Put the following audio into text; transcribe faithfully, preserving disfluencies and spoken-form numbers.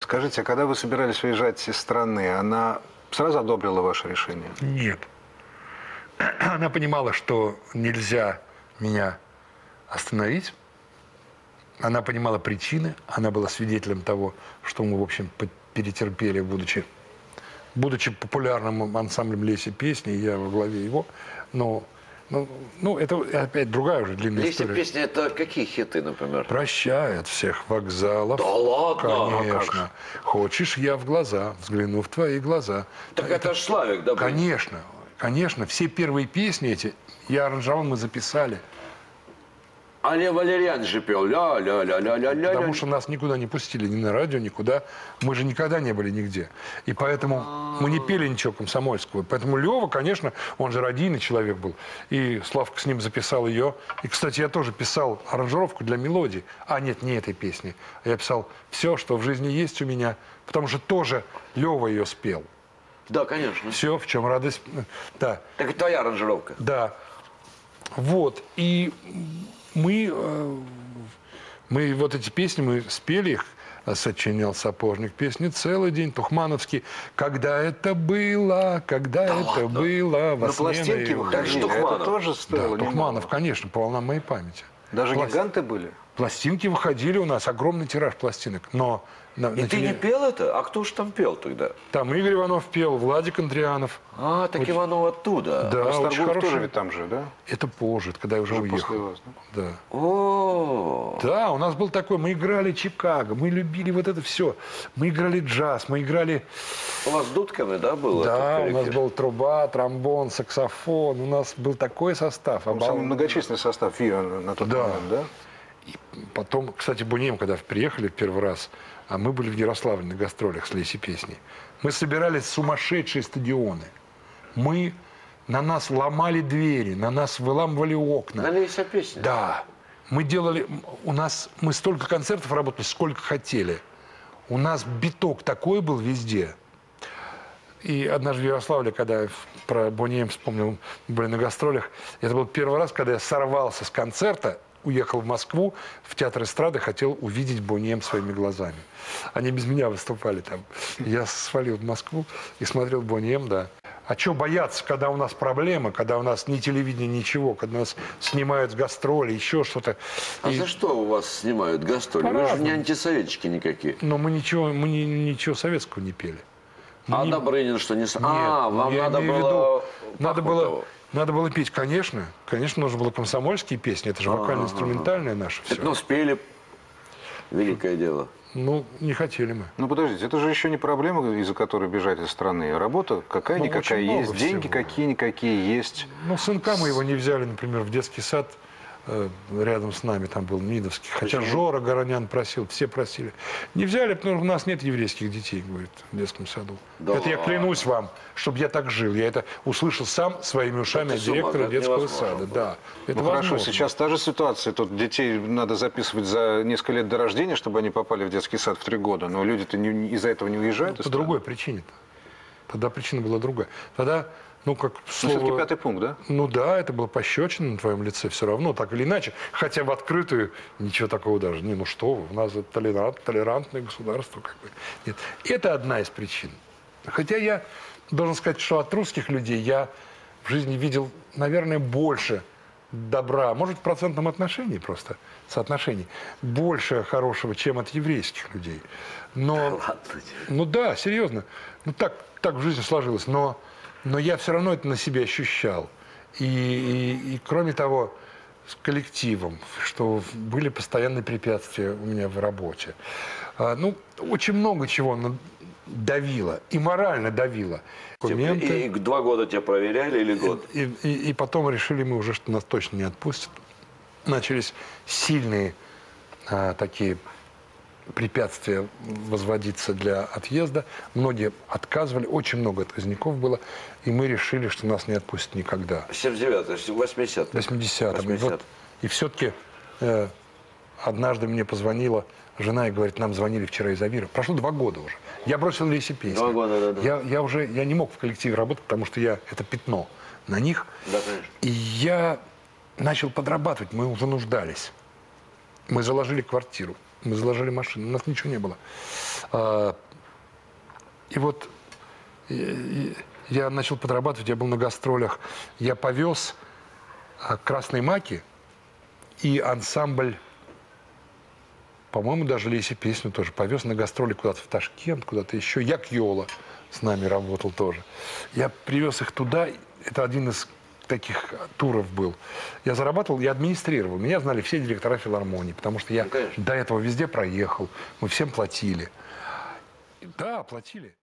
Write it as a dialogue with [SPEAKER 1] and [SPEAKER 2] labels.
[SPEAKER 1] Скажите, а когда вы собирались уезжать из страны, она сразу одобрила ваше решение?
[SPEAKER 2] Нет. Она понимала, что нельзя меня остановить. Она понимала причины. Она была свидетелем того, что мы, в общем, перетерпели, будучи, будучи популярным ансамблем «Леси песни», я во главе его. Но, ну, ну, это опять другая уже длинная
[SPEAKER 3] «Леси
[SPEAKER 2] история.
[SPEAKER 3] песни» — это какие хиты, например?
[SPEAKER 2] «Прощай от всех вокзалов».
[SPEAKER 3] Да ладно?
[SPEAKER 2] Конечно. «Хочешь, я в глаза, взгляну в твои глаза».
[SPEAKER 3] Так это, это ж Славик, да?
[SPEAKER 2] Конечно. Конечно. Все первые песни эти я аранжировал, мы записали.
[SPEAKER 3] А Лев Валерьян же пел ля-ля-ля-ля-ля-ля.
[SPEAKER 2] Потому что нас никуда не пустили, ни на радио, никуда. Мы же никогда не были нигде. И поэтому мы не пели ничего комсомольского. Поэтому Лева, конечно, он же радийный человек был. И Славка с ним записал ее. И, кстати, я тоже писал аранжировку для мелодии. А нет, не этой песни. Я писал «Все, что в жизни есть у меня». Потому что тоже Лева ее спел.
[SPEAKER 3] Да, конечно.
[SPEAKER 2] Все, в чем радость. Да.
[SPEAKER 3] Так это твоя аранжировка.
[SPEAKER 2] Да. Вот. И... Мы, мы вот эти песни, мы спели их, сочинял сапожник песни целый день, тухмановский. Когда это было, когда
[SPEAKER 3] да
[SPEAKER 2] это
[SPEAKER 3] ладно?
[SPEAKER 2] было, во
[SPEAKER 1] На пластинке выходили, это тоже стоило.
[SPEAKER 2] Да, Тухманов, конечно, по волнам моей памяти.
[SPEAKER 1] Даже
[SPEAKER 2] Пласт...
[SPEAKER 1] гиганты были?
[SPEAKER 2] Пластинки выходили у нас, огромный тираж пластинок, но... На,
[SPEAKER 3] И
[SPEAKER 2] на
[SPEAKER 3] ты
[SPEAKER 2] теле...
[SPEAKER 3] не пел это? А кто же там пел тогда?
[SPEAKER 2] Там Игорь Иванов пел, Владик Андрианов.
[SPEAKER 3] А, так
[SPEAKER 2] очень...
[SPEAKER 3] Иванов оттуда.
[SPEAKER 2] Да,
[SPEAKER 1] а
[SPEAKER 2] очень хороший.
[SPEAKER 1] тоже ведь там же, да?
[SPEAKER 2] Это позже, когда я уже, уже уехал.
[SPEAKER 1] Вас, да?
[SPEAKER 2] Да.
[SPEAKER 3] О,
[SPEAKER 2] Да, у нас был такой, мы играли Чикаго, мы любили вот это все. Мы играли джаз, мы играли...
[SPEAKER 3] У вас с дудками, да, было?
[SPEAKER 2] Да, у нас был труба, тромбон, саксофон, у нас был такой состав.
[SPEAKER 1] Обал... Самый многочисленный состав ВИА на тот
[SPEAKER 2] да.
[SPEAKER 1] момент, да?
[SPEAKER 2] И потом, кстати, Бунем, когда приехали в первый раз, а мы были в Ярославле на гастролях с «Леси песни», мы собирали сумасшедшие стадионы. Мы, на нас ломали двери, на нас выламывали окна.
[SPEAKER 3] На «Леси песни»?
[SPEAKER 2] Да. Мы делали, у нас, мы столько концертов работали, сколько хотели. У нас биток такой был везде. И однажды в Ярославле, когда я про Бунем вспомнил, мы были на гастролях, это был первый раз, когда я сорвался с концерта, уехал в Москву, в театр эстрады, хотел увидеть Бунем своими глазами. Они без меня выступали там. Я свалил в Москву и смотрел Бунем, да. А что бояться, когда у нас проблемы, когда у нас ни телевидения, ничего, когда нас снимают с гастроли, еще что-то.
[SPEAKER 3] А
[SPEAKER 2] и...
[SPEAKER 3] за что у вас снимают гастроли? Вы же не антисоветчики никакие.
[SPEAKER 2] Но мы ничего, мы ни, ничего советского не пели. Мы
[SPEAKER 3] а
[SPEAKER 2] не...
[SPEAKER 3] Добрынин что не...
[SPEAKER 2] Нет,
[SPEAKER 3] а, вам надо было...
[SPEAKER 2] Надо было... Надо было петь, конечно. Конечно, нужно было комсомольские песни. Это же вокально-инструментальное наше все.
[SPEAKER 3] Так, ну, спели. Великое дело.
[SPEAKER 2] Ну, не хотели мы.
[SPEAKER 1] Ну, подождите, это же еще не проблема, из-за которой бежать из страны. Работа какая-никакая
[SPEAKER 2] ну,
[SPEAKER 1] есть, деньги какие-никакие есть.
[SPEAKER 2] Ну, сынка мы его не взяли, например, в детский сад. Рядом с нами там был Мидовский. Хотя Почему? Жора Горонян просил, все просили. Не взяли, потому что у нас нет еврейских детей, говорит, в детском саду. Да. Это я клянусь вам, чтобы я так жил. Я это услышал сам своими ушами от директора детского сада. Да, это
[SPEAKER 1] ну, хорошо, сейчас та же ситуация. Тут детей надо записывать за несколько лет до рождения, чтобы они попали в детский сад в три года. Но люди-то из-за этого не уезжают.
[SPEAKER 2] Ну, по другой причине-то. Тогда причина была другая. Тогда... Ну, как слово...
[SPEAKER 1] Ну, все-таки пятый пункт, да?
[SPEAKER 2] Ну да, это было пощечина на твоем лице все равно, так или иначе. Хотя в открытую ничего такого даже. Не, ну что вы, у нас это толерант, толерантное государство. Как бы. Нет. Это одна из причин. Хотя я должен сказать, что от русских людей я в жизни видел, наверное, больше добра. Может, в процентном отношении просто, соотношении. Больше хорошего, чем от еврейских людей. Но... Ну да, серьезно. Ну так, так в жизни сложилось. Но... Но я все равно это на себе ощущал. И, и, и кроме того, с коллективом, что были постоянные препятствия у меня в работе. А, ну, очень много чего давило, и морально давило.
[SPEAKER 3] И, и два года тебя проверяли или год?
[SPEAKER 2] И, и, и потом решили мы уже, что нас точно не отпустят. Начались сильные а, такие... препятствия возводиться для отъезда. Многие отказывали, очень много отказников было, и мы решили, что нас не отпустят никогда.
[SPEAKER 3] семьдесят девятый, восьмидесятый.
[SPEAKER 2] восьмидесятый. И, вот, и все-таки э, однажды мне позвонила жена и говорит, нам звонили вчера из Авира. Прошло два года уже. Я бросил «Леси песни».
[SPEAKER 3] Два года, да, да.
[SPEAKER 2] Я, я уже я не мог в коллективе работать, потому что я это пятно на них.
[SPEAKER 3] Да, конечно.
[SPEAKER 2] И я начал подрабатывать, мы уже нуждались. Мы заложили квартиру. Мы заложили машину, у нас ничего не было. А, И вот и- и я начал подрабатывать, я был на гастролях. Я повез а, «Красные маки» и ансамбль, по-моему, даже Леси песню тоже повез на гастроли куда-то в Ташкент, куда-то еще. Як Йола с нами работал тоже. Я привез их туда. Это один из таких туров был. Я зарабатывал, я администрировал. Меня знали все директора филармонии, потому что я
[SPEAKER 3] Ну, конечно.
[SPEAKER 2] до этого везде проехал. Мы всем платили. Да, платили.